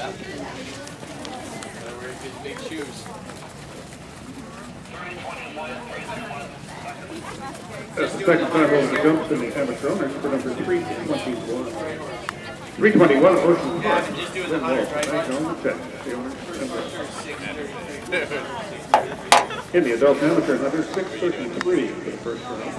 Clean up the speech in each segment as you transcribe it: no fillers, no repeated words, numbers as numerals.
Wearing his big shoes. That's the second time over the jumps in the amateur owners for number 321. 321, Ocean Park. Just doing the 100, right? In the adult amateur, number 633 for the first round.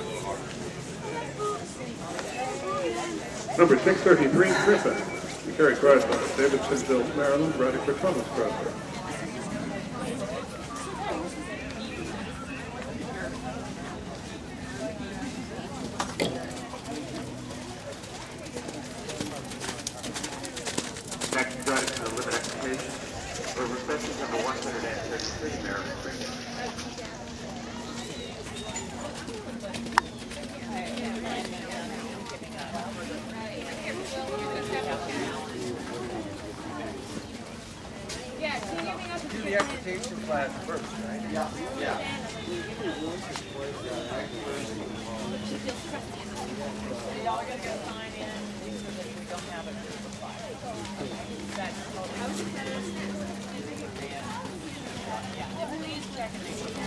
Number 633, Griffin. The carry cross by Davidsonville, Maryland, riding for Thomas Crosser. Next, riding for the limit expectation. We're requesting number 133, Maryland. Do the expectation class first, right? Yeah. Y'all are going to go sign in because we don't have it for the file. Yeah, please check and make sure.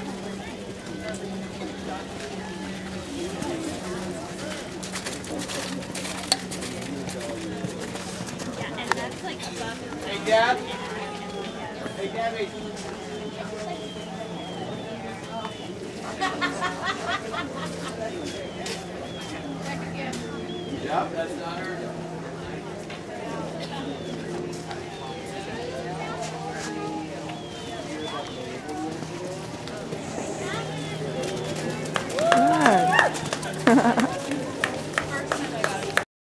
Yeah, and that's like above. Hey, Dad. Hey, Gabby. Yep, that's not her.